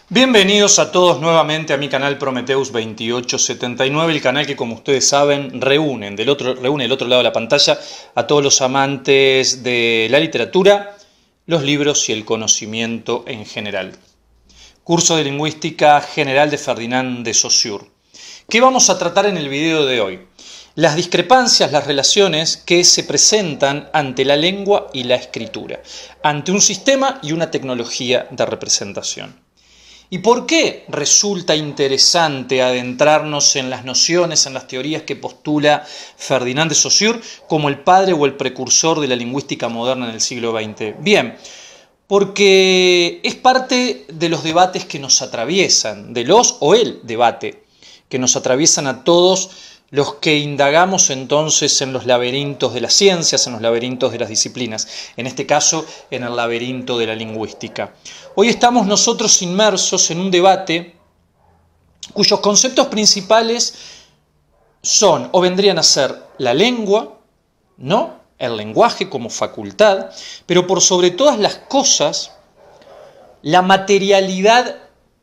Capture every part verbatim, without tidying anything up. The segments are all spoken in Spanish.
Bienvenidos a todos nuevamente a mi canal Prometheus veintiocho setenta y nueve, el canal que, como ustedes saben, reúnen del otro, reúne del otro lado de la pantalla a todos los amantes de la literatura, los libros y el conocimiento en general. Curso de Lingüística General de Ferdinand de Saussure. ¿Qué vamos a tratar en el video de hoy? Las discrepancias, las relaciones que se presentan ante la lengua y la escritura, ante un sistema y una tecnología de representación. ¿Y por qué resulta interesante adentrarnos en las nociones, en las teorías que postula Ferdinand de Saussure como el padre o el precursor de la lingüística moderna en el siglo veinte? Bien, porque es parte de los debates que nos atraviesan, de los o el debate que nos atraviesan a todos los que indagamos entonces en los laberintos de las ciencias, en los laberintos de las disciplinas, en este caso en el laberinto de la lingüística. Hoy estamos nosotros inmersos en un debate cuyos conceptos principales son o vendrían a ser la lengua, ¿no? El lenguaje como facultad, pero por sobre todas las cosas, la materialidad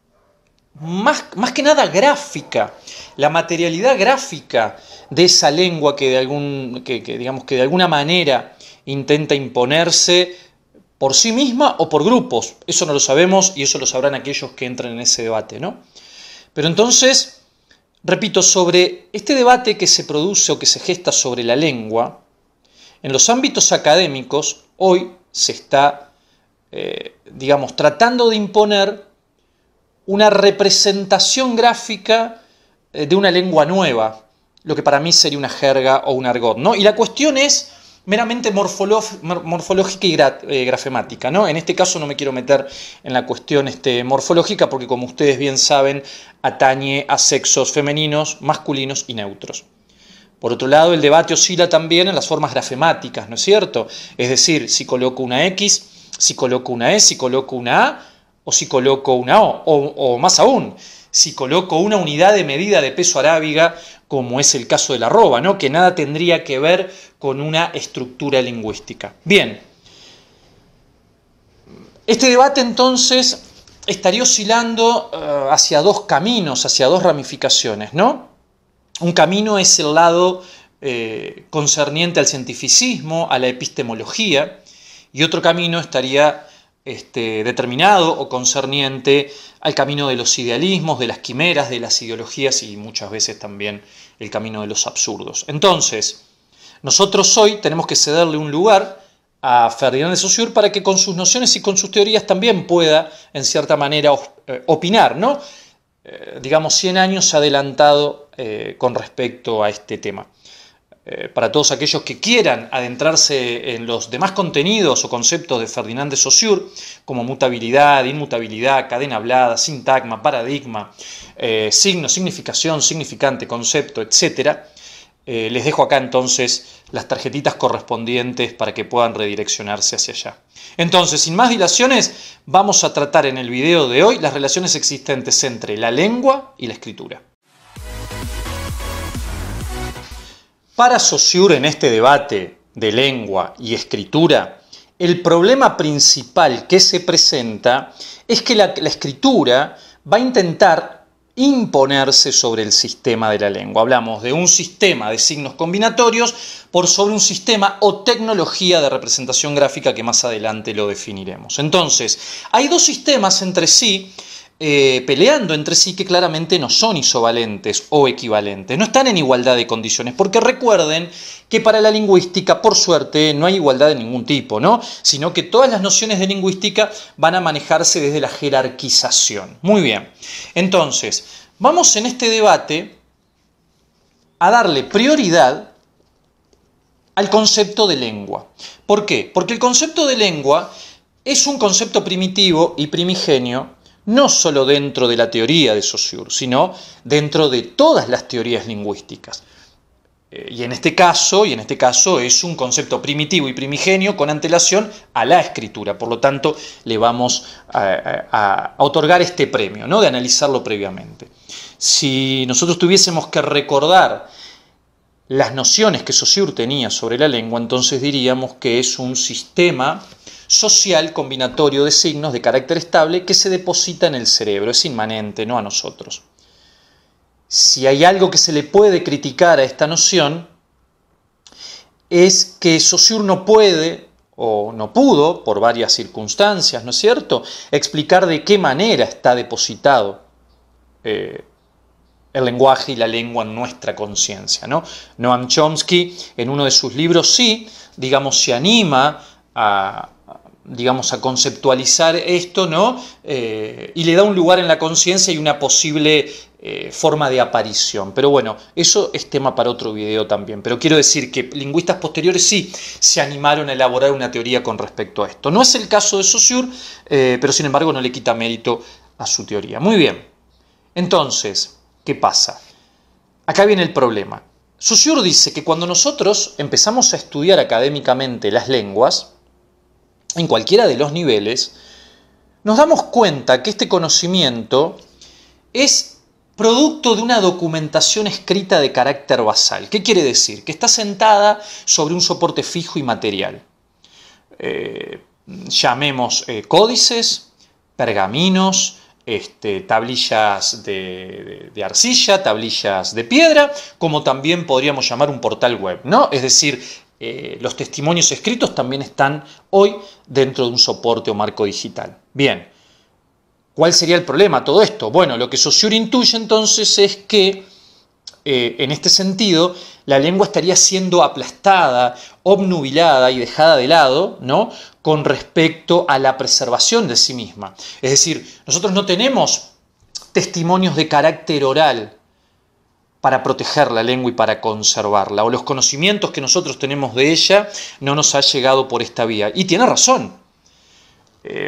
más, más que nada gráfica, la materialidad gráfica de esa lengua que de, algún, que, que, digamos, que de alguna manera intenta imponerse por sí misma o por grupos. Eso no lo sabemos y eso lo sabrán aquellos que entran en ese debate, ¿no? Pero entonces, repito, sobre este debate que se produce o que se gesta sobre la lengua, en los ámbitos académicos hoy se está, eh, digamos, tratando de imponer una representación gráfica de una lengua nueva, lo que para mí sería una jerga o un argot, ¿no? Y la cuestión es meramente morfológica y gra eh, grafemática, ¿no? En este caso no me quiero meter en la cuestión este, morfológica porque, como ustedes bien saben, atañe a sexos femeninos, masculinos y neutros. Por otro lado, el debate oscila también en las formas grafemáticas, ¿no es cierto? Es decir, si coloco una X, si coloco una E, si coloco una A o si coloco una O, o, o más aún, si coloco una unidad de medida de peso arábiga, como es el caso de la arroba, ¿no? Que nada tendría que ver con una estructura lingüística. Bien, este debate entonces estaría oscilando uh, hacia dos caminos, hacia dos ramificaciones, ¿no? Un camino es el lado eh, concerniente al cientificismo, a la epistemología, y otro camino estaría Este, determinado o concerniente al camino de los idealismos, de las quimeras, de las ideologías y muchas veces también el camino de los absurdos. Entonces, nosotros hoy tenemos que cederle un lugar a Ferdinand de Saussure para que con sus nociones y con sus teorías también pueda, en cierta manera, opinar, ¿no? Eh, digamos, cien años adelantado eh, con respecto a este tema. Eh, para todos aquellos que quieran adentrarse en los demás contenidos o conceptos de Ferdinand de Saussure, como mutabilidad, inmutabilidad, cadena hablada, sintagma, paradigma, eh, signo, significación, significante, concepto, etcétera, eh, les dejo acá entonces las tarjetitas correspondientes para que puedan redireccionarse hacia allá. Entonces, sin más dilaciones, vamos a tratar en el video de hoy las relaciones existentes entre la lengua y la escritura. Para Saussure, en este debate de lengua y escritura, el problema principal que se presenta es que la, la escritura va a intentar imponerse sobre el sistema de la lengua. Hablamos de un sistema de signos combinatorios por sobre un sistema o tecnología de representación gráfica que más adelante lo definiremos. Entonces, hay dos sistemas entre sí, Eh, peleando entre sí, que claramente no son isovalentes o equivalentes, no están en igualdad de condiciones, porque recuerden que para la lingüística, por suerte, no hay igualdad de ningún tipo, ¿no? Sino que todas las nociones de lingüística van a manejarse desde la jerarquización. Muy bien, entonces, vamos en este debate a darle prioridad al concepto de lengua. ¿Por qué? Porque el concepto de lengua es un concepto primitivo y primigenio, no solo dentro de la teoría de Saussure, sino dentro de todas las teorías lingüísticas. Eh, y en este caso, y en este caso es un concepto primitivo y primigenio con antelación a la escritura. Por lo tanto, le vamos a, a, a otorgar este premio, ¿no? De analizarlo previamente. Si nosotros tuviésemos que recordar las nociones que Saussure tenía sobre la lengua, entonces diríamos que es un sistema social combinatorio de signos de carácter estable que se deposita en el cerebro, es inmanente, no a nosotros. Si hay algo que se le puede criticar a esta noción, es que Saussure no puede, o no pudo, por varias circunstancias, ¿no es cierto?, explicar de qué manera está depositado eh, el lenguaje y la lengua en nuestra conciencia, ¿no? Noam Chomsky, en uno de sus libros, sí, digamos, se anima a, digamos, a conceptualizar esto, ¿no? Eh, y le da un lugar en la conciencia y una posible eh, forma de aparición. Pero bueno, eso es tema para otro video también. Pero quiero decir que lingüistas posteriores sí se animaron a elaborar una teoría con respecto a esto. No es el caso de Saussure, eh, pero sin embargo no le quita mérito a su teoría. Muy bien. Entonces, ¿qué pasa? Acá viene el problema. Saussure dice que cuando nosotros empezamos a estudiar académicamente las lenguas, en cualquiera de los niveles, nos damos cuenta que este conocimiento es producto de una documentación escrita de carácter basal. ¿Qué quiere decir? Que está sentada sobre un soporte fijo y material. Eh, llamemos eh, códices, pergaminos, Este, tablillas de, de, de arcilla, tablillas de piedra, como también podríamos llamar un portal web, ¿no? Es decir, eh, los testimonios escritos también están hoy dentro de un soporte o marco digital. Bien, ¿cuál sería el problema de todo esto? Bueno, lo que Saussure intuye entonces es que eh, en este sentido la lengua estaría siendo aplastada, obnubilada y dejada de lado, ¿no?, con respecto a la preservación de sí misma. Es decir, nosotros no tenemos testimonios de carácter oral para proteger la lengua y para conservarla, o los conocimientos que nosotros tenemos de ella no nos ha llegado por esta vía. Y tiene razón. Eh,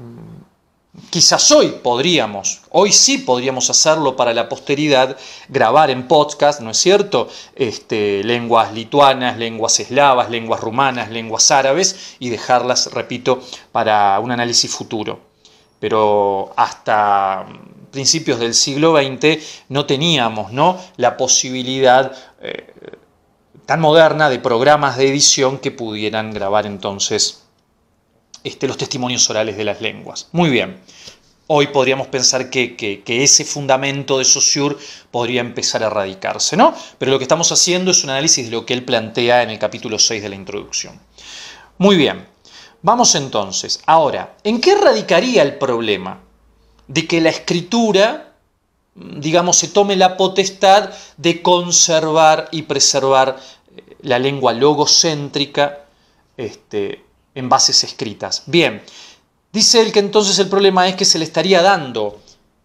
Quizás hoy podríamos, hoy sí podríamos hacerlo para la posteridad, grabar en podcast, ¿no es cierto?, este, lenguas lituanas, lenguas eslavas, lenguas rumanas, lenguas árabes, y dejarlas, repito, para un análisis futuro. Pero hasta principios del siglo veinte no teníamos, ¿no?, la posibilidad eh, tan moderna de programas de edición que pudieran grabar entonces Este, los testimonios orales de las lenguas. Muy bien, hoy podríamos pensar que, que, que ese fundamento de Saussure podría empezar a erradicarse, ¿no? Pero lo que estamos haciendo es un análisis de lo que él plantea en el capítulo seis de la introducción. Muy bien, vamos entonces. Ahora, ¿en qué radicaría el problema de que la escritura, digamos, se tome la potestad de conservar y preservar la lengua logocéntrica, este, en bases escritas? Bien, dice él que entonces el problema es que se le estaría dando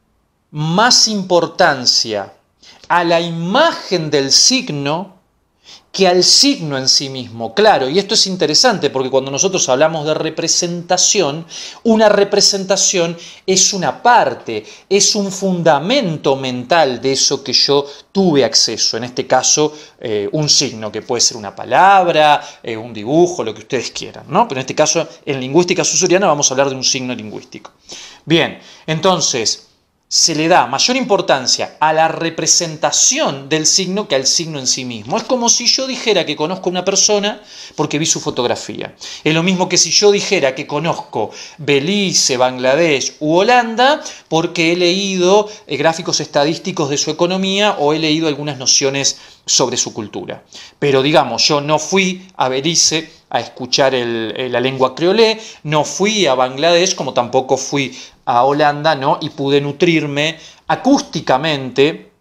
más importancia a la imagen del signo que al signo en sí mismo. Claro, y esto es interesante porque cuando nosotros hablamos de representación, una representación es una parte, es un fundamento mental de eso que yo tuve acceso, en este caso eh, un signo, que puede ser una palabra, eh, un dibujo, lo que ustedes quieran, ¿no? Pero en este caso, en lingüística saussuriana vamos a hablar de un signo lingüístico. Bien, entonces se le da mayor importancia a la representación del signo que al signo en sí mismo. Es como si yo dijera que conozco a una persona porque vi su fotografía. Es lo mismo que si yo dijera que conozco Belice, Bangladesh u Holanda porque he leído gráficos estadísticos de su economía o he leído algunas nociones sobre su cultura. Pero digamos, yo no fui a Belice a escuchar el, la lengua creolé, no fui a Bangladesh como tampoco fui a Holanda, ¿no?, y pude nutrirme acústicamente,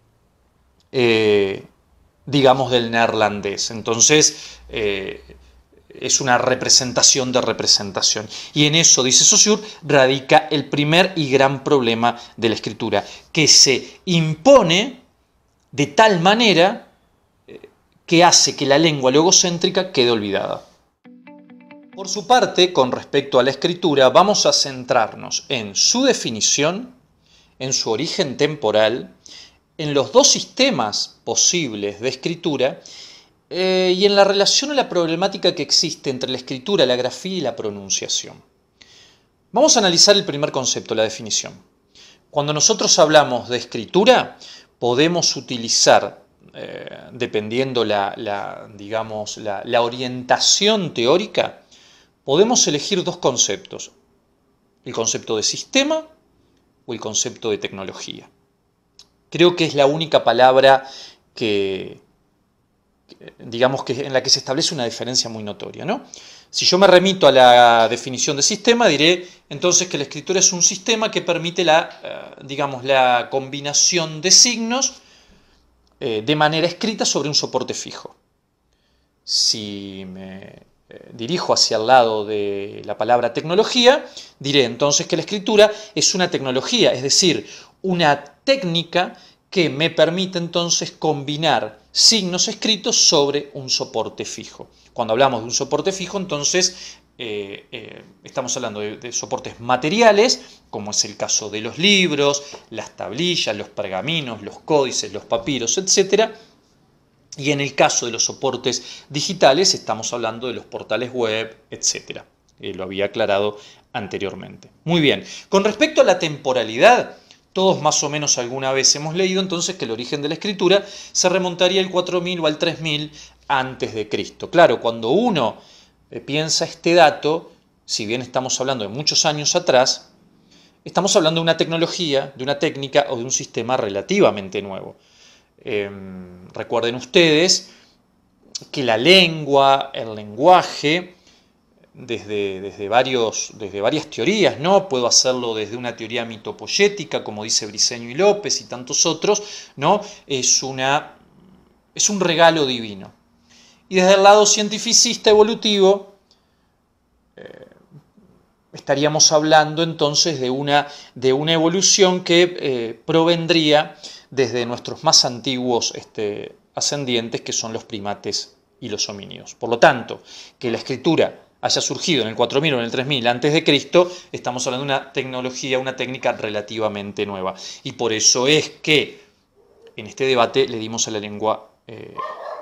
eh, digamos, del neerlandés. Entonces, eh, es una representación de representación. Y en eso, dice Saussure, radica el primer y gran problema de la escritura, que se impone de tal manera que hace que la lengua logocéntrica quede olvidada. Por su parte, con respecto a la escritura, vamos a centrarnos en su definición, en su origen temporal, en los dos sistemas posibles de escritura eh, y en la relación a la problemática que existe entre la escritura, la grafía y la pronunciación. Vamos a analizar el primer concepto, la definición. Cuando nosotros hablamos de escritura, podemos utilizar eh, dependiendo la, la, digamos, la, la orientación teórica, podemos elegir dos conceptos, el concepto de sistema o el concepto de tecnología. Creo que es la única palabra que, digamos, que en la que se establece una diferencia muy notoria, ¿no? Si yo me remito a la definición de sistema, diré entonces que la escritura es un sistema que permite la, digamos, la combinación de signos eh, de manera escrita sobre un soporte fijo. Si me eh, dirijo hacia el lado de la palabra tecnología, diré entonces que la escritura es una tecnología, es decir, una técnica que me permite entonces combinar signos escritos sobre un soporte fijo. Cuando hablamos de un soporte fijo, entonces eh, eh, estamos hablando de, de soportes materiales, como es el caso de los libros, las tablillas, los pergaminos, los códices, los papiros, etcétera. Y en el caso de los soportes digitales, estamos hablando de los portales web, etcétera. Eh, lo había aclarado anteriormente. Muy bien. Con respecto a la temporalidad, todos más o menos alguna vez hemos leído entonces que el origen de la escritura se remontaría al cuatro mil o al tres mil antes de Cristo. Claro, cuando uno piensa este dato, si bien estamos hablando de muchos años atrás, estamos hablando de una tecnología, de una técnica o de un sistema relativamente nuevo. Eh, recuerden ustedes que la lengua, el lenguaje, Desde, desde, varios, desde varias teorías, ¿no? Puedo hacerlo desde una teoría mitopoyética, como dice Briceño y López y tantos otros, ¿no? Es, una, es un regalo divino. Y desde el lado cientificista evolutivo, eh, estaríamos hablando entonces de una, de una evolución que eh, provendría desde nuestros más antiguos este, ascendientes, que son los primates y los homínidos. Por lo tanto, que la escritura haya surgido en el cuatro mil o en el tres mil antes de Cristo, estamos hablando de una tecnología, una técnica relativamente nueva. Y por eso es que en este debate le dimos a la lengua eh,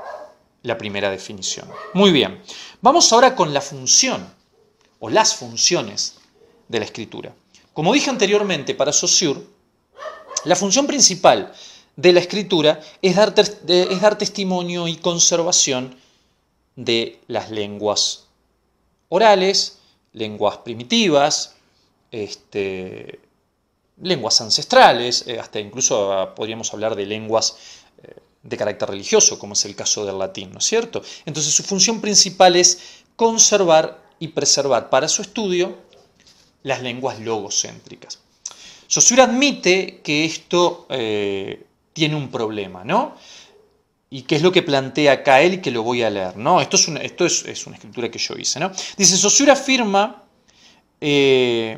la primera definición. Muy bien, vamos ahora con la función o las funciones de la escritura. Como dije anteriormente, para Saussure, la función principal de la escritura es dar, es dar testimonio y conservación de las lenguas orales, lenguas primitivas, este, lenguas ancestrales, eh, hasta incluso uh, podríamos hablar de lenguas eh, de carácter religioso, como es el caso del latín, ¿no es cierto? Entonces su función principal es conservar y preservar para su estudio las lenguas logocéntricas. Saussure admite que esto eh, tiene un problema, ¿no? Y qué es lo que plantea acá él y que lo voy a leer, ¿no? Esto es una, esto es, es una escritura que yo hice, ¿no? Dice, Saussure afirma eh,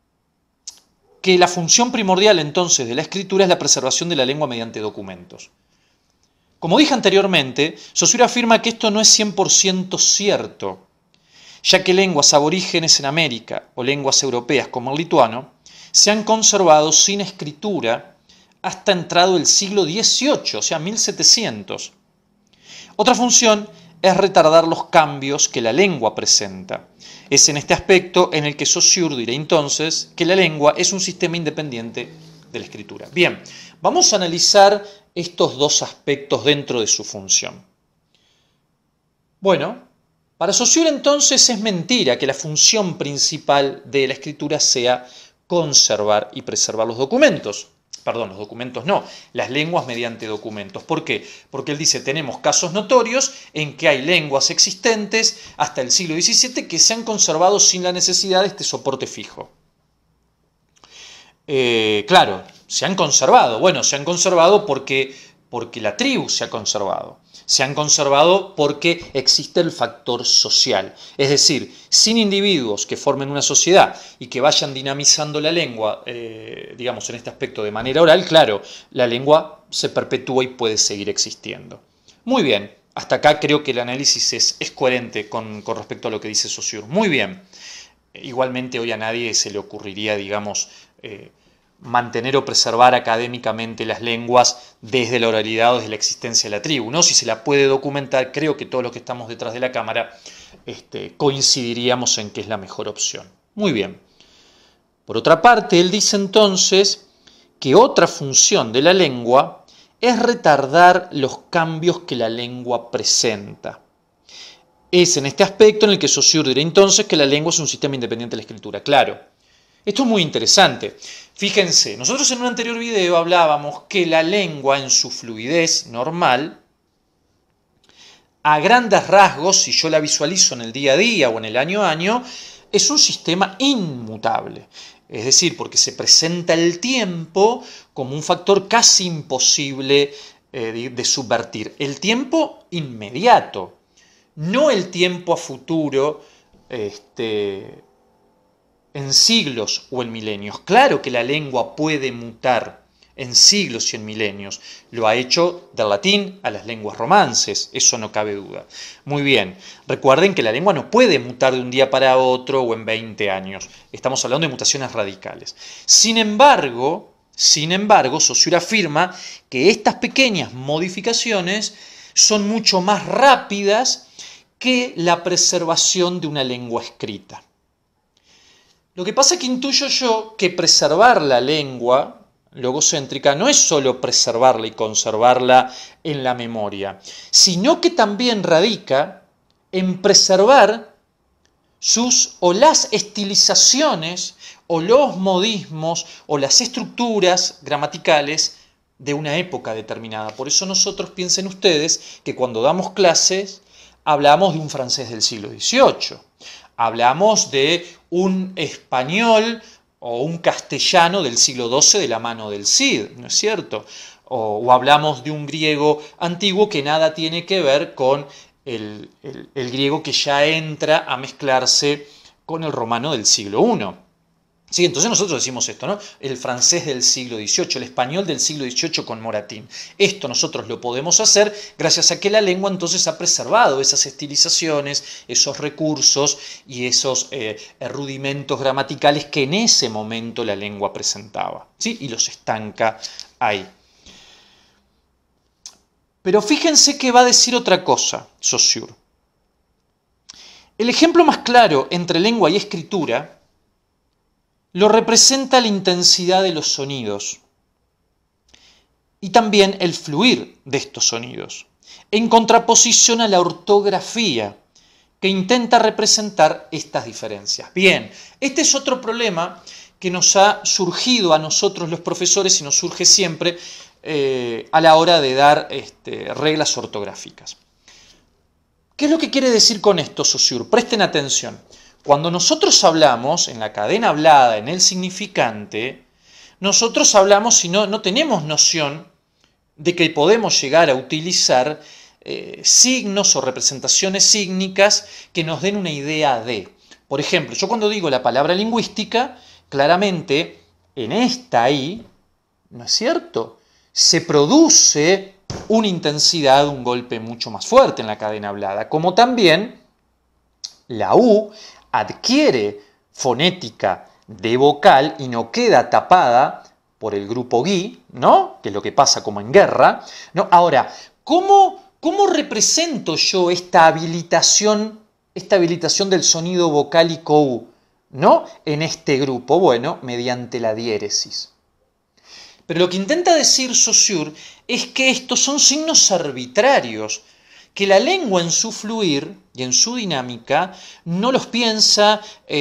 que la función primordial entonces de la escritura es la preservación de la lengua mediante documentos. Como dije anteriormente, Saussure afirma que esto no es cien por ciento cierto, ya que lenguas aborígenes en América o lenguas europeas como el lituano se han conservado sin escritura hasta entrado el siglo dieciocho, o sea, mil setecientos. Otra función es retardar los cambios que la lengua presenta. Es en este aspecto en el que Saussure dirá entonces que la lengua es un sistema independiente de la escritura. Bien, vamos a analizar estos dos aspectos dentro de su función. Bueno, para Saussure entonces es mentira que la función principal de la escritura sea conservar y preservar los documentos. Perdón, los documentos no, las lenguas mediante documentos. ¿Por qué? Porque él dice, tenemos casos notorios en que hay lenguas existentes hasta el siglo diecisiete que se han conservado sin la necesidad de este soporte fijo. Eh, claro, se han conservado. Bueno, se han conservado porque, porque la tribu se ha conservado. Se han conservado porque existe el factor social. Es decir, sin individuos que formen una sociedad y que vayan dinamizando la lengua, eh, digamos en este aspecto de manera oral, claro, la lengua se perpetúa y puede seguir existiendo. Muy bien, hasta acá creo que el análisis es, es coherente con, con respecto a lo que dice Saussure. Muy bien, igualmente hoy a nadie se le ocurriría, digamos, eh, mantener o preservar académicamente las lenguas desde la oralidad o desde la existencia de la tribu, ¿no? Si se la puede documentar, creo que todos los que estamos detrás de la cámara este, coincidiríamos en que es la mejor opción. Muy bien. Por otra parte, él dice entonces que otra función de la lengua es retardar los cambios que la lengua presenta. Es en este aspecto en el que Saussure dirá entonces que la lengua es un sistema independiente de la escritura. Claro, esto es muy interesante. Fíjense, nosotros en un anterior video hablábamos que la lengua en su fluidez normal, a grandes rasgos, si yo la visualizo en el día a día o en el año a año, es un sistema inmutable. Es decir, porque se presenta el tiempo como un factor casi imposible eh, de, de subvertir. El tiempo inmediato, no el tiempo a futuro, este, en siglos o en milenios. Claro que la lengua puede mutar en siglos y en milenios. Lo ha hecho del latín a las lenguas romances, eso no cabe duda. Muy bien, recuerden que la lengua no puede mutar de un día para otro o en veinte años. Estamos hablando de mutaciones radicales. Sin embargo, sin embargo, Saussure afirma que estas pequeñas modificaciones son mucho más rápidas que la preservación de una lengua escrita. Lo que pasa es que intuyo yo que preservar la lengua logocéntrica no es solo preservarla y conservarla en la memoria, sino que también radica en preservar sus o las estilizaciones o los modismos o las estructuras gramaticales de una época determinada. Por eso nosotros, piensen ustedes, que cuando damos clases hablamos de un francés del siglo dieciocho, hablamos de un español o un castellano del siglo doce de la mano del Cid, ¿no es cierto? O, o hablamos de un griego antiguo que nada tiene que ver con el, el, el griego que ya entra a mezclarse con el romano del siglo primero. Sí, entonces nosotros decimos esto, ¿no? El francés del siglo dieciocho, el español del siglo dieciocho con Moratín. Esto nosotros lo podemos hacer gracias a que la lengua entonces ha preservado esas estilizaciones, esos recursos y esos eh, rudimentos gramaticales que en ese momento la lengua presentaba, ¿sí? Y los estanca ahí. Pero fíjense que va a decir otra cosa, Saussure. El ejemplo más claro entre lengua y escritura lo representa la intensidad de los sonidos y también el fluir de estos sonidos, en contraposición a la ortografía, que intenta representar estas diferencias. Bien, este es otro problema que nos ha surgido a nosotros los profesores y nos surge siempre eh, a la hora de dar este, reglas ortográficas. ¿Qué es lo que quiere decir con esto, Saussure? Presten atención. Cuando nosotros hablamos en la cadena hablada, en el significante, nosotros hablamos y no, no tenemos noción de que podemos llegar a utilizar eh, signos o representaciones sígnicas que nos den una idea de. Por ejemplo, yo cuando digo la palabra lingüística, claramente en esta I, ¿no es cierto?, se produce una intensidad, un golpe mucho más fuerte en la cadena hablada, como también la U adquiere fonética de vocal y no queda tapada por el grupo gui, ¿no? Que es lo que pasa como en guerra, ¿no? Ahora, ¿cómo, cómo represento yo esta habilitación, esta habilitación del sonido vocálico U, ¿no? En este grupo, bueno, mediante la diéresis. Pero lo que intenta decir Saussure es que estos son signos arbitrarios, que la lengua en su fluir y en su dinámica no los piensa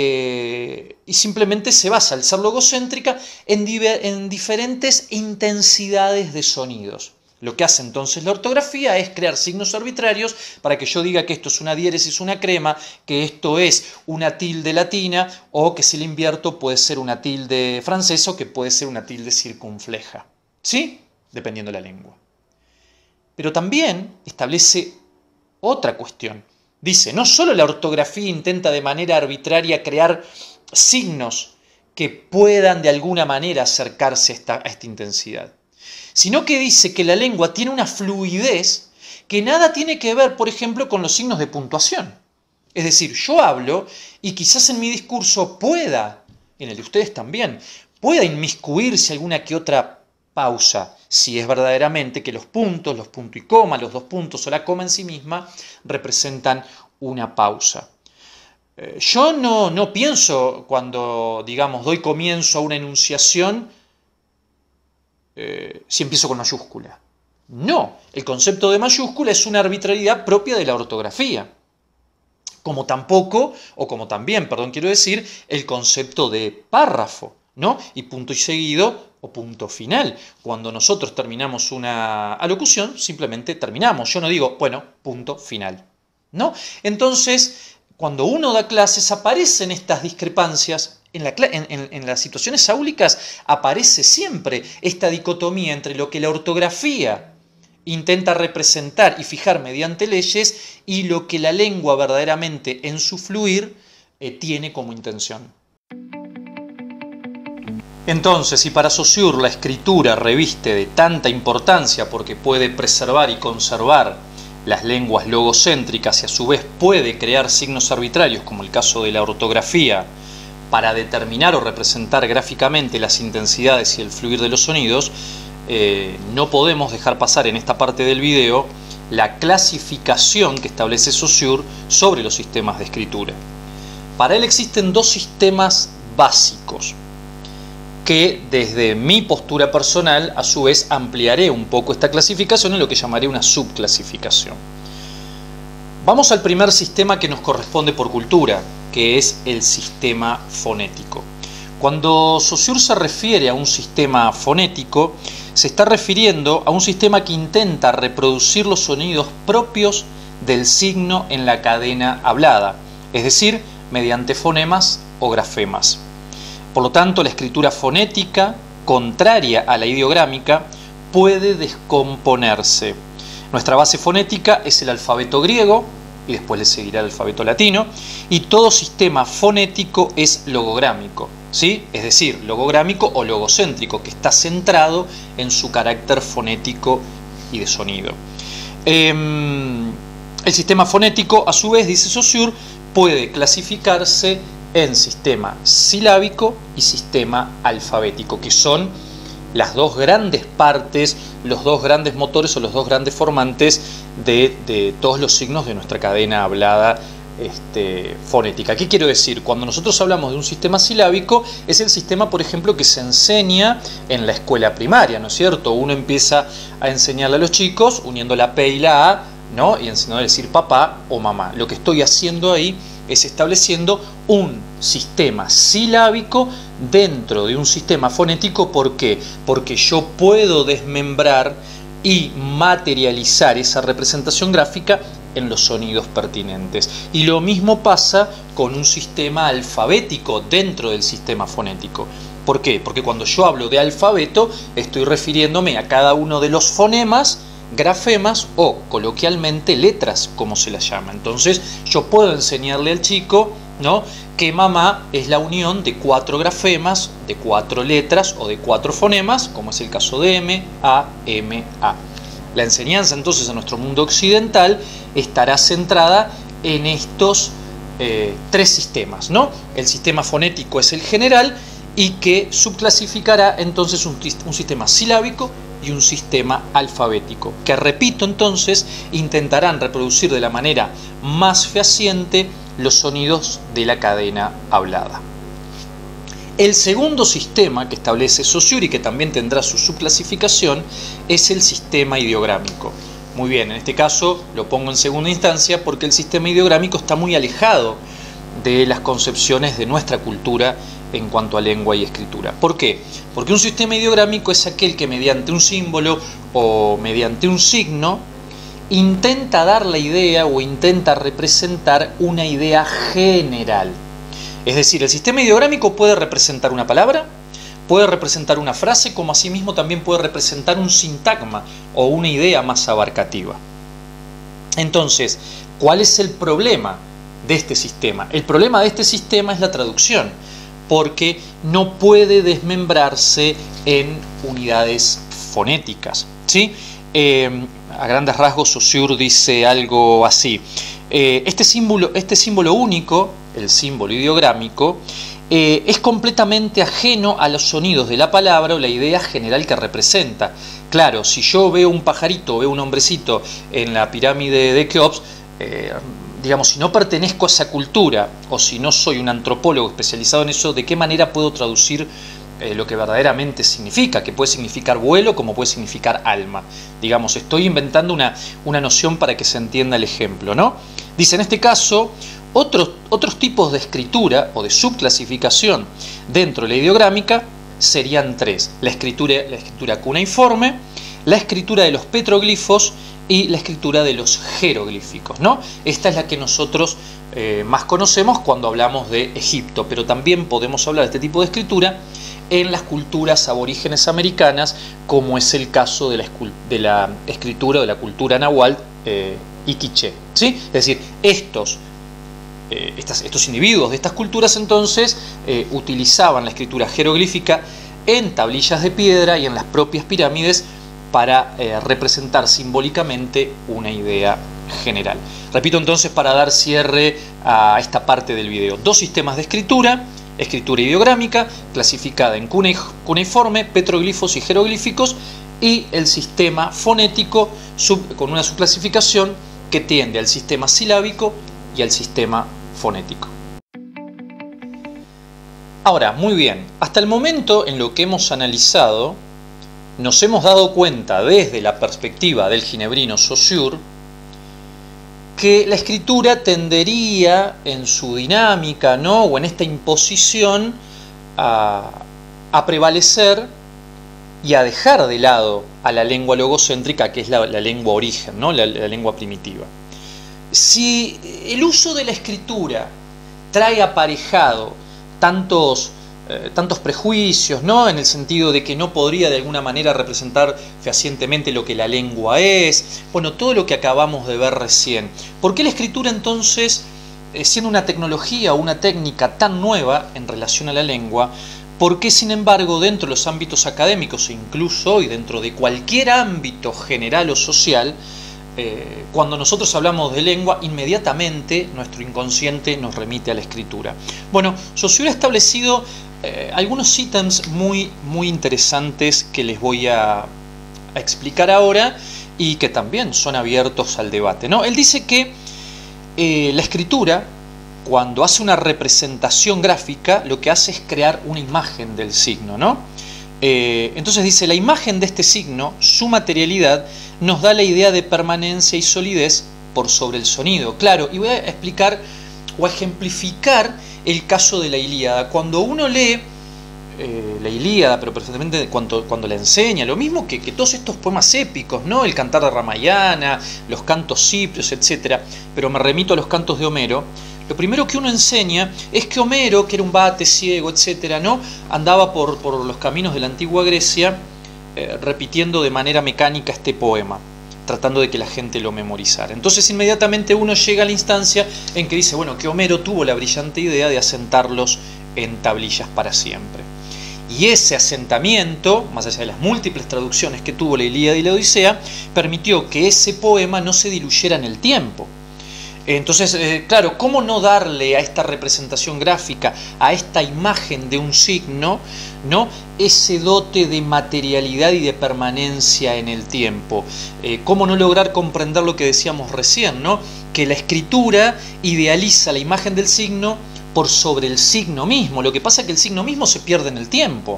eh, y simplemente se basa, al ser logocéntrica, en, en diferentes intensidades de sonidos. Lo que hace entonces la ortografía es crear signos arbitrarios para que yo diga que esto es una diéresis, una crema, que esto es una tilde latina, o que si la invierto puede ser una tilde francesa o que puede ser una tilde circunfleja. ¿Sí? Dependiendo de la lengua. Pero también establece otra cuestión. Dice, no solo la ortografía intenta de manera arbitraria crear signos que puedan de alguna manera acercarse a esta, a esta intensidad, sino que dice que la lengua tiene una fluidez que nada tiene que ver, por ejemplo, con los signos de puntuación. Es decir, yo hablo y quizás en mi discurso pueda, en el de ustedes también, pueda inmiscuirse alguna que otra pausa, si es verdaderamente que los puntos, los puntos y coma, los dos puntos o la coma en sí misma representan una pausa. Eh, yo no, no pienso cuando, digamos, doy comienzo a una enunciación, eh, si empiezo con mayúscula. No, el concepto de mayúscula es una arbitrariedad propia de la ortografía. Como tampoco, o como también, perdón, quiero decir, el concepto de párrafo, ¿no? Y punto y seguido o punto final. Cuando nosotros terminamos una alocución, simplemente terminamos. Yo no digo, bueno, punto final, ¿no? Entonces, cuando uno da clases, aparecen estas discrepancias. En, la, en, en, en las situaciones áulicas aparece siempre esta dicotomía entre lo que la ortografía intenta representar y fijar mediante leyes y lo que la lengua verdaderamente en su fluir eh, tiene como intención. Entonces, si para Saussure la escritura reviste de tanta importancia porque puede preservar y conservar las lenguas logocéntricas y a su vez puede crear signos arbitrarios, como el caso de la ortografía, para determinar o representar gráficamente las intensidades y el fluir de los sonidos, eh, no podemos dejar pasar en esta parte del video la clasificación que establece Saussure sobre los sistemas de escritura. Para él existen dos sistemas básicos, que desde mi postura personal, a su vez, ampliaré un poco esta clasificación en lo que llamaré una subclasificación. Vamos al primer sistema que nos corresponde por cultura, que es el sistema fonético. Cuando Saussure se refiere a un sistema fonético, se está refiriendo a un sistema que intenta reproducir los sonidos propios del signo en la cadena hablada, es decir, mediante fonemas o grafemas. Por lo tanto, la escritura fonética, contraria a la ideográmica, puede descomponerse. Nuestra base fonética es el alfabeto griego, y después le seguirá el alfabeto latino, y todo sistema fonético es logográmico, ¿sí? Es decir, logográmico o logocéntrico, que está centrado en su carácter fonético y de sonido. Eh, el sistema fonético, a su vez, dice Saussure, puede clasificarse en sistema silábico y sistema alfabético, que son las dos grandes partes, los dos grandes motores o los dos grandes formantes de, de todos los signos de nuestra cadena hablada este, fonética. ¿Qué quiero decir? Cuando nosotros hablamos de un sistema silábico, es el sistema, por ejemplo, que se enseña en la escuela primaria, ¿no es cierto? Uno empieza a enseñarle a los chicos uniendo la P y la A, ¿no? Y enseñando a decir papá o mamá. Lo que estoy haciendo ahí es estableciendo un sistema silábico dentro de un sistema fonético. ¿Por qué? Porque yo puedo desmembrar y materializar esa representación gráfica en los sonidos pertinentes. Y lo mismo pasa con un sistema alfabético dentro del sistema fonético. ¿Por qué? Porque cuando yo hablo de alfabeto, estoy refiriéndome a cada uno de los fonemas, grafemas o coloquialmente letras, como se las llama. Entonces yo puedo enseñarle al chico, ¿no?, que mamá es la unión de cuatro grafemas, de cuatro letras o de cuatro fonemas, como es el caso de M, A, M, A. La enseñanza entonces en nuestro mundo occidental estará centrada en estos eh, tres sistemas, ¿no? El sistema fonético es el general y que subclasificará entonces un, un sistema silábico y un sistema alfabético, que, repito, entonces intentarán reproducir de la manera más fehaciente los sonidos de la cadena hablada. El segundo sistema que establece Saussure y que también tendrá su subclasificación es el sistema ideográmico. Muy bien, en este caso lo pongo en segunda instancia porque el sistema ideográmico está muy alejado de las concepciones de nuestra cultura en cuanto a lengua y escritura. ¿Por qué? Porque un sistema ideográmico es aquel que mediante un símbolo o mediante un signo intenta dar la idea o intenta representar una idea general. Es decir, el sistema ideográmico puede representar una palabra, puede representar una frase, como asimismo también puede representar un sintagma o una idea más abarcativa. Entonces, ¿cuál es el problema de este sistema? El problema de este sistema es la traducción, porque no puede desmembrarse en unidades fonéticas, ¿sí? Eh, a grandes rasgos, Saussure dice algo así. Eh, este, símbolo, este símbolo único, el símbolo ideográmico, eh, es completamente ajeno a los sonidos de la palabra o la idea general que representa. Claro, si yo veo un pajarito, veo un hombrecito en la pirámide de Keops, eh, digamos, si no pertenezco a esa cultura o si no soy un antropólogo especializado en eso, ¿de qué manera puedo traducir eh, lo que verdaderamente significa, que puede significar vuelo como puede significar alma. Digamos, estoy inventando una, una noción para que se entienda el ejemplo, ¿no? Dice, en este caso, otros, otros tipos de escritura o de subclasificación dentro de la ideográmica serían tres. La escritura, la escritura cuneiforme, la escritura de los petroglifos y la escritura de los jeroglíficos, ¿no? Esta es la que nosotros eh, más conocemos cuando hablamos de Egipto, pero también podemos hablar de este tipo de escritura en las culturas aborígenes americanas, como es el caso de la, de la escritura de la cultura nahuatl eh, y quiché, ¿sí? Es decir, estos, eh, estas, estos individuos de estas culturas entonces eh, utilizaban la escritura jeroglífica en tablillas de piedra y en las propias pirámides para eh, representar simbólicamente una idea general. Repito entonces para dar cierre a esta parte del video. Dos sistemas de escritura, escritura ideográmica, clasificada en cuneiforme, petroglifos y jeroglíficos, y el sistema fonético sub, con una subclasificación que tiende al sistema silábico y al sistema fonético. Ahora, muy bien, hasta el momento en lo que hemos analizado, nos hemos dado cuenta desde la perspectiva del ginebrino Saussure que la escritura tendería en su dinámica, ¿no? O en esta imposición a, a prevalecer y a dejar de lado a la lengua logocéntrica, que es la, la lengua origen, ¿no? la, la lengua primitiva. Si el uso de la escritura trae aparejado tantos Eh, tantos prejuicios, ¿no? En el sentido de que no podría de alguna manera representar fehacientemente lo que la lengua es, bueno, todo lo que acabamos de ver recién. ¿Por qué la escritura entonces, eh, siendo una tecnología o una técnica tan nueva en relación a la lengua, por qué sin embargo dentro de los ámbitos académicos e incluso hoy dentro de cualquier ámbito general o social, Eh, cuando nosotros hablamos de lengua, inmediatamente nuestro inconsciente nos remite a la escritura? Bueno, Saussure ha establecido eh, algunos ítems muy, muy interesantes que les voy a, a explicar ahora y que también son abiertos al debate, ¿no? Él dice que eh, la escritura, cuando hace una representación gráfica, lo que hace es crear una imagen del signo, ¿no? Eh, entonces dice, la imagen de este signo, su materialidad, nos da la idea de permanencia y solidez por sobre el sonido. Claro, y voy a explicar o a ejemplificar el caso de la Ilíada. Cuando uno lee eh, la Ilíada, pero perfectamente cuando, cuando la enseña, lo mismo que, que todos estos poemas épicos, ¿no? El Cantar de Ramayana, los cantos ciprios, etcétera, pero me remito a los cantos de Homero. Lo primero que uno enseña es que Homero, que era un vate ciego, etcétera, ¿no? Andaba por, por los caminos de la antigua Grecia eh, repitiendo de manera mecánica este poema, tratando de que la gente lo memorizara. Entonces inmediatamente uno llega a la instancia en que dice, bueno, que Homero tuvo la brillante idea de asentarlos en tablillas para siempre. Y ese asentamiento, más allá de las múltiples traducciones que tuvo la Ilíada y la Odisea, permitió que ese poema no se diluyera en el tiempo. Entonces, eh, claro, ¿cómo no darle a esta representación gráfica, a esta imagen de un signo, ¿no? ese dote de materialidad y de permanencia en el tiempo? Eh, ¿Cómo no lograr comprender lo que decíamos recién, ¿no? Que la escritura idealiza la imagen del signo por sobre el signo mismo? Lo que pasa es que el signo mismo se pierde en el tiempo.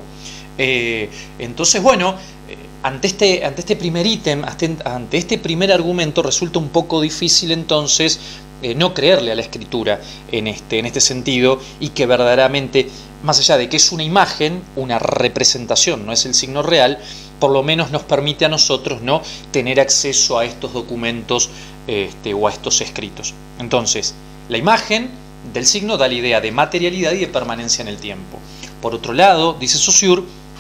Eh, entonces, bueno, eh, ante, este, ante este primer ítem, ante este primer argumento, resulta un poco difícil entonces eh, no creerle a la escritura en este, en este sentido, y que verdaderamente, más allá de que es una imagen, una representación, no es el signo real, por lo menos nos permite a nosotros no tener acceso a estos documentos este, o a estos escritos. Entonces, la imagen del signo da la idea de materialidad y de permanencia en el tiempo. Por otro lado, dice Saussure,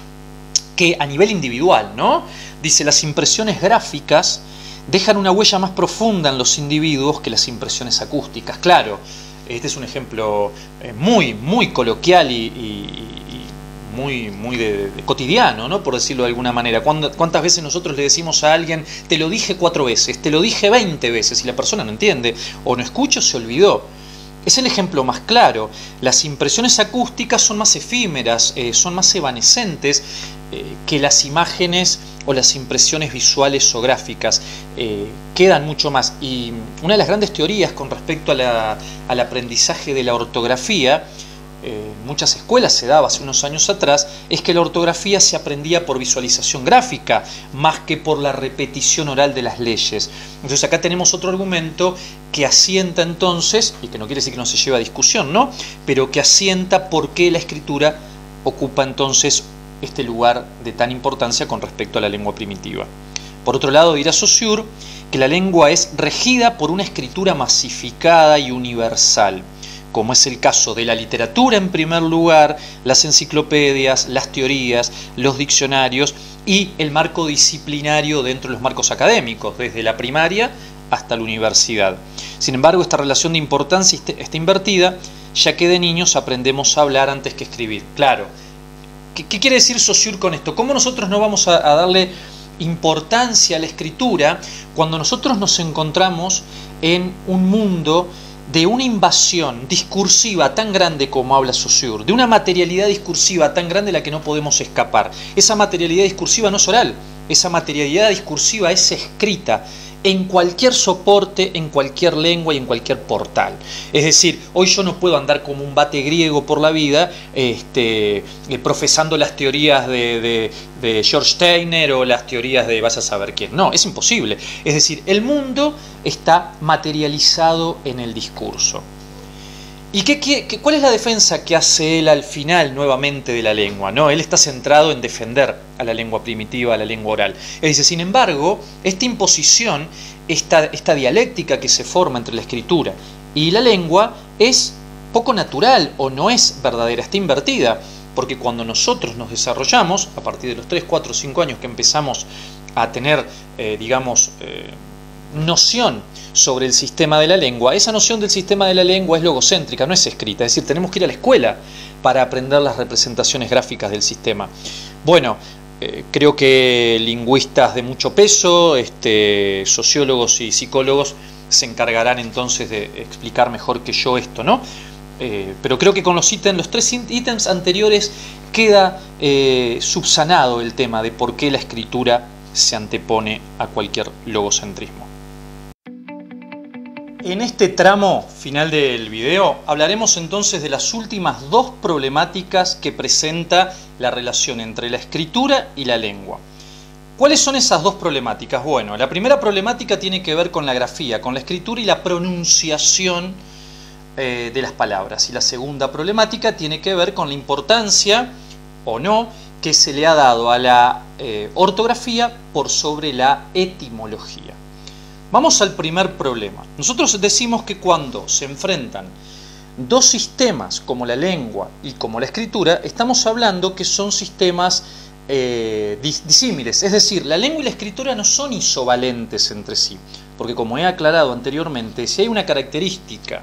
que a nivel individual, ¿no? Dice, las impresiones gráficas dejan una huella más profunda en los individuos que las impresiones acústicas. Claro, este es un ejemplo muy, muy coloquial y, y, y muy, muy de, de cotidiano, ¿no? Por decirlo de alguna manera. ¿Cuántas veces nosotros le decimos a alguien, te lo dije cuatro veces, te lo dije veinte veces, y la persona no entiende, o no escucha o se olvidó? Es el ejemplo más claro. Las impresiones acústicas son más efímeras, eh, son más evanescentes eh, que las imágenes o las impresiones visuales o gráficas. Eh, quedan mucho más. Y una de las grandes teorías con respecto a la, al aprendizaje de la ortografía eh, en muchas escuelas se daba hace unos años atrás, es que la ortografía se aprendía por visualización gráfica, más que por la repetición oral de las leyes. Entonces acá tenemos otro argumento que asienta entonces, y que no quiere decir que no se lleve a discusión, ¿no? Pero que asienta por qué la escritura ocupa entonces este lugar de tan importancia con respecto a la lengua primitiva. Por otro lado, dirá Saussure que la lengua es regida por una escritura masificada y universal, como es el caso de la literatura en primer lugar, las enciclopedias, las teorías, los diccionarios y el marco disciplinario dentro de los marcos académicos, desde la primaria hasta la universidad. Sin embargo, esta relación de importancia está invertida, ya que de niños aprendemos a hablar antes que escribir. Claro, ¿qué, qué quiere decir Saussure con esto? ¿Cómo nosotros no vamos a, a darle importancia a la escritura cuando nosotros nos encontramos en un mundo de una invasión discursiva tan grande como habla Saussure, de una materialidad discursiva tan grande de la que no podemos escapar? Esa materialidad discursiva no es oral, esa materialidad discursiva es escrita en cualquier soporte, en cualquier lengua y en cualquier portal. Es decir, hoy yo no puedo andar como un bate griego por la vida este, eh, profesando las teorías de, de, de George Steiner o las teorías de vaya a saber quién. No, es imposible. Es decir, el mundo está materializado en el discurso. ¿Y qué, qué, cuál es la defensa que hace él al final nuevamente de la lengua? ¿No? Él está centrado en defender a la lengua primitiva, a la lengua oral. Él dice, sin embargo, esta imposición, esta, esta dialéctica que se forma entre la escritura y la lengua es poco natural o no es verdadera, está invertida. Porque cuando nosotros nos desarrollamos, a partir de los tres, cuatro, cinco años que empezamos a tener, eh, digamos, eh, noción sobre el sistema de la lengua, esa noción del sistema de la lengua es logocéntrica, no es escrita, es decir, tenemos que ir a la escuela para aprender las representaciones gráficas del sistema. Bueno, eh, creo que lingüistas de mucho peso, este, sociólogos y psicólogos se encargarán entonces de explicar mejor que yo esto, ¿no? Eh, pero creo que con los ítems, los tres ítems anteriores queda eh, subsanado el tema de por qué la escritura se antepone a cualquier logocentrismo. En este tramo final del video hablaremos entonces de las últimas dos problemáticas que presenta la relación entre la escritura y la lengua. ¿Cuáles son esas dos problemáticas? Bueno, la primera problemática tiene que ver con la grafía, con la escritura y la pronunciación eh, de las palabras. Y la segunda problemática tiene que ver con la importancia o no que se le ha dado a la eh, ortografía por sobre la etimología. Vamos al primer problema. Nosotros decimos que cuando se enfrentan dos sistemas como la lengua y como la escritura, estamos hablando que son sistemas eh, disímiles. Es decir, la lengua y la escritura no son isovalentes entre sí. Porque como he aclarado anteriormente, si hay una característica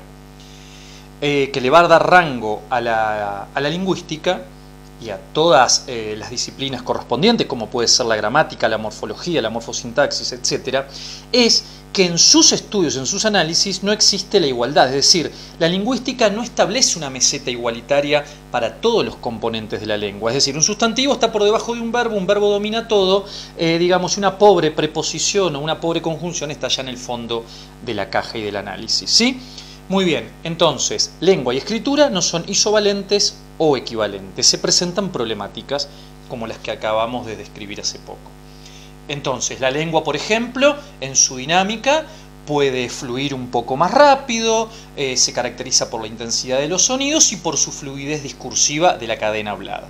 eh, que le va a dar rango a la, a la lingüística y a todas eh, las disciplinas correspondientes, como puede ser la gramática, la morfología, la morfosintaxis, etcétera, es que en sus estudios, en sus análisis, no existe la igualdad. Es decir, la lingüística no establece una meseta igualitaria para todos los componentes de la lengua. Es decir, un sustantivo está por debajo de un verbo, un verbo domina todo, eh, digamos, una pobre preposición o una pobre conjunción está ya en el fondo de la caja y del análisis, ¿sí? Muy bien, entonces, lengua y escritura no son isovalentes o equivalentes. Se presentan problemáticas como las que acabamos de describir hace poco. Entonces, la lengua, por ejemplo, en su dinámica puede fluir un poco más rápido, eh, se caracteriza por la intensidad de los sonidos y por su fluidez discursiva de la cadena hablada.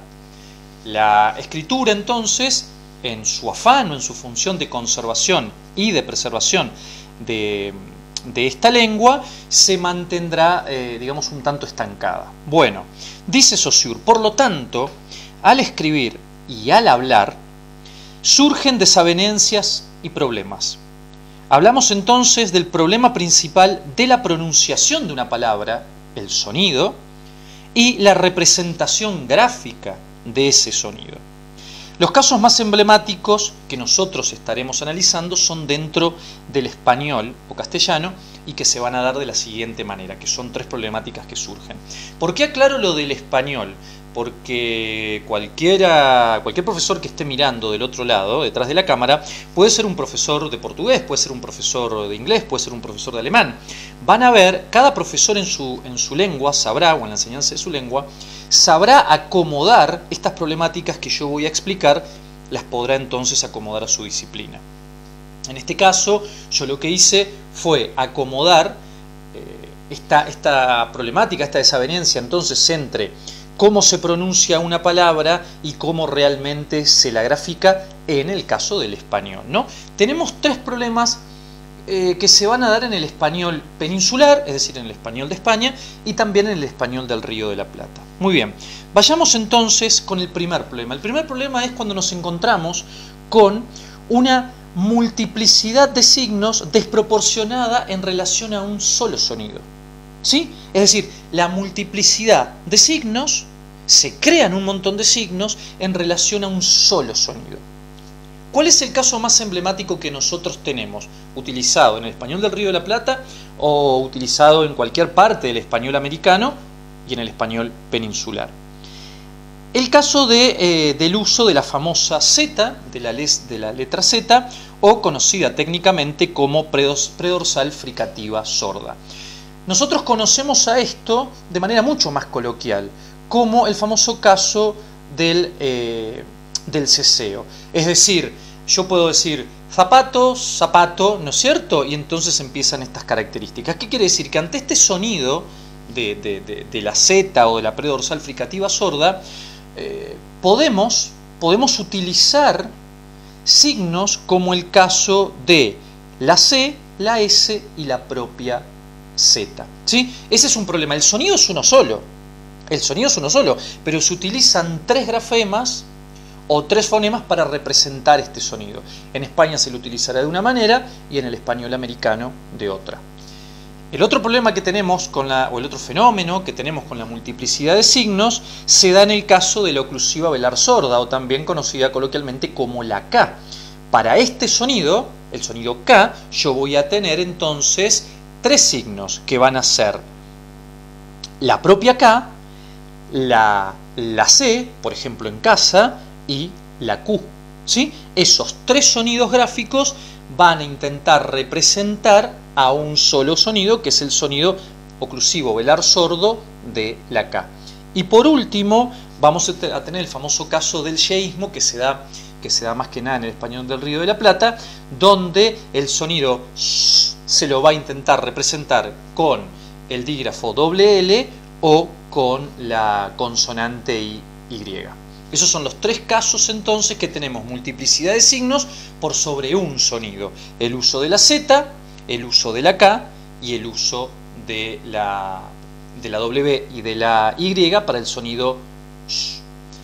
La escritura, entonces, en su afán o en su función de conservación y de preservación de, de esta lengua, se mantendrá, eh, digamos, un tanto estancada. Bueno, dice Saussure, por lo tanto, al escribir y al hablar, surgen desavenencias y problemas. Hablamos entonces del problema principal de la pronunciación de una palabra, el sonido, y la representación gráfica de ese sonido. Los casos más emblemáticos que nosotros estaremos analizando son dentro del español o castellano y que se van a dar de la siguiente manera, que son tres problemáticas que surgen. ¿Por qué aclaro lo del español? porque cualquiera, cualquier profesor que esté mirando del otro lado, detrás de la cámara, puede ser un profesor de portugués, puede ser un profesor de inglés, puede ser un profesor de alemán. Van a ver, cada profesor en su, en su lengua sabrá, o en la enseñanza de su lengua, sabrá acomodar estas problemáticas que yo voy a explicar, las podrá entonces acomodar a su disciplina. En este caso, yo lo que hice fue acomodar eh, esta, esta problemática, esta desavenencia entonces entre cómo se pronuncia una palabra y cómo realmente se la grafica en el caso del español, ¿no? Tenemos tres problemas eh, que se van a dar en el español peninsular, es decir, en el español de España, y también en el español del Río de la Plata. Muy bien, vayamos entonces con el primer problema. El primer problema es cuando nos encontramos con una multiplicidad de signos desproporcionada en relación a un solo sonido, ¿sí? Es decir, la multiplicidad de signos, se crean un montón de signos en relación a un solo sonido. ¿Cuál es el caso más emblemático que nosotros tenemos, utilizado en el español del Río de la Plata o utilizado en cualquier parte del español americano y en el español peninsular? El caso de, eh, del uso de la famosa Z, de la, les, de la letra Z, o conocida técnicamente como predorsal fricativa sorda. Nosotros conocemos a esto de manera mucho más coloquial, como el famoso caso del, eh, del ceseo. Es decir, yo puedo decir zapato, zapato, ¿no es cierto? Y entonces empiezan estas características. ¿Qué quiere decir? Que ante este sonido de, de, de, de la Z o de la predorsal fricativa sorda, eh, podemos, podemos utilizar signos como el caso de la C, la S y la propia Z, ¿sí? Ese es un problema. El sonido es uno solo. El sonido es uno solo, pero se utilizan tres grafemas o tres fonemas para representar este sonido. En España se lo utilizará de una manera y en el español americano de otra. El otro problema que tenemos con la, o el otro fenómeno que tenemos con la multiplicidad de signos se da en el caso de la oclusiva velar sorda, o también conocida coloquialmente como la K. Para este sonido, el sonido K, yo voy a tener entonces tres signos que van a ser la propia K, la, la C, por ejemplo en casa, y la Q, ¿sí? Esos tres sonidos gráficos van a intentar representar a un solo sonido, que es el sonido oclusivo velar sordo de la K. Y por último, vamos a tener el famoso caso del yeísmo, que se da, que se da más que nada en el español del Río de la Plata, donde el sonido se lo va a intentar representar con el dígrafo doble L o con la consonante Y. Esos son los tres casos entonces que tenemos multiplicidad de signos por sobre un sonido. El uso de la Z, el uso de la K y el uso de la, de la W y de la Y para el sonido sh.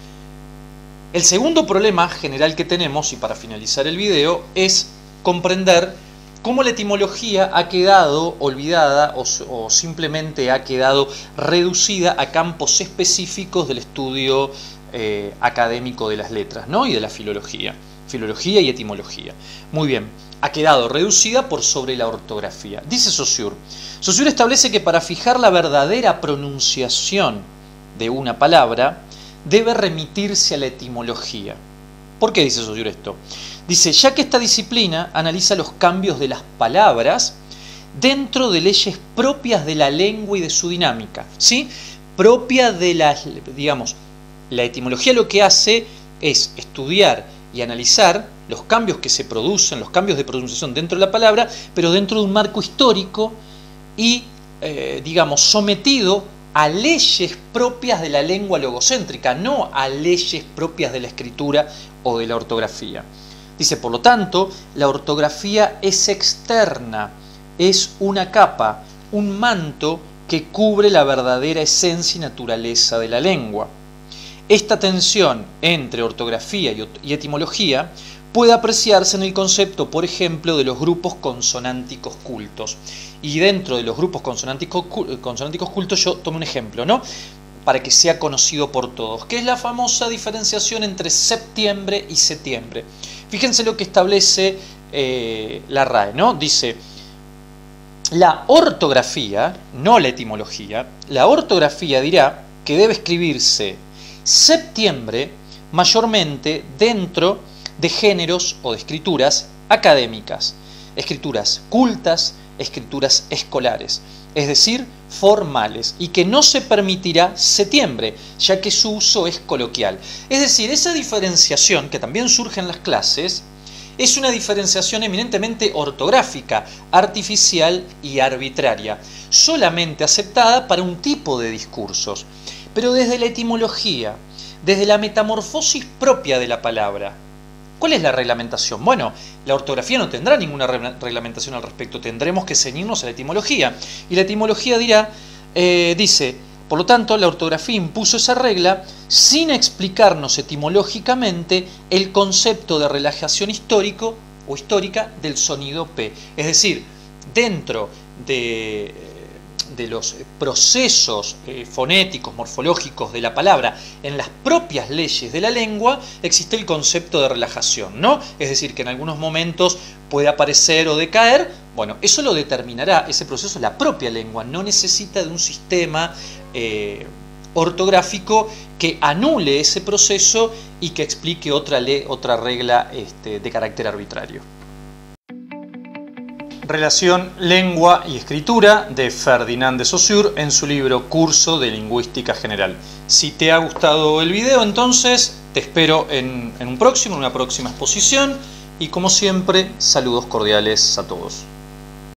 El segundo problema general que tenemos, y para finalizar el video, es comprender cómo la etimología ha quedado olvidada o, o simplemente ha quedado reducida a campos específicos del estudio eh, académico de las letras, ¿no? Y de la filología. Filología y etimología. Muy bien, ha quedado reducida por sobre la ortografía. Dice Saussure. Saussure establece que para fijar la verdadera pronunciación de una palabra debe remitirse a la etimología. ¿Por qué dice Saussure esto? Dice, ya que esta disciplina analiza los cambios de las palabras dentro de leyes propias de la lengua y de su dinámica, ¿sí? Propia de las, digamos, la etimología lo que hace es estudiar y analizar los cambios que se producen, los cambios de pronunciación dentro de la palabra, pero dentro de un marco histórico y, eh, digamos, sometido a leyes propias de la lengua logocéntrica, no a leyes propias de la escritura o de la ortografía. Dice, por lo tanto, la ortografía es externa, es una capa, un manto que cubre la verdadera esencia y naturaleza de la lengua. Esta tensión entre ortografía y etimología puede apreciarse en el concepto, por ejemplo, de los grupos consonánticos cultos. Y dentro de los grupos consonánticos, consonánticos cultos yo tomo un ejemplo, ¿no? Para que sea conocido por todos, que es la famosa diferenciación entre septiembre y setiembre. Fíjense lo que establece eh, la R A E, ¿no? Dice, la ortografía, no la etimología, la ortografía dirá que debe escribirse septiembre mayormente dentro de géneros o de escrituras académicas, escrituras cultas, escrituras escolares, es decir, formales, y que no se permitirá septiembre, ya que su uso es coloquial. Es decir, esa diferenciación que también surge en las clases es una diferenciación eminentemente ortográfica, artificial y arbitraria, solamente aceptada para un tipo de discursos. Pero desde la etimología, desde la metamorfosis propia de la palabra, ¿cuál es la reglamentación? Bueno, la ortografía no tendrá ninguna reglamentación al respecto, tendremos que ceñirnos a la etimología. Y la etimología dirá, eh, dice, por lo tanto, la ortografía impuso esa regla sin explicarnos etimológicamente el concepto de relajación histórico o histórica del sonido P. Es decir, dentro de, de los procesos eh, fonéticos, morfológicos de la palabra, en las propias leyes de la lengua, existe el concepto de relajación, ¿no? Es decir, que en algunos momentos puede aparecer o decaer. Bueno, eso lo determinará, ese proceso, la propia lengua. No necesita de un sistema eh, ortográfico que anule ese proceso y que explique otra, ley, otra regla este, de carácter arbitrario. Relación lengua y escritura de Ferdinand de Saussure en su libro Curso de Lingüística General. Si te ha gustado el video, entonces te espero en, en un próximo, en una próxima exposición, y como siempre, saludos cordiales a todos.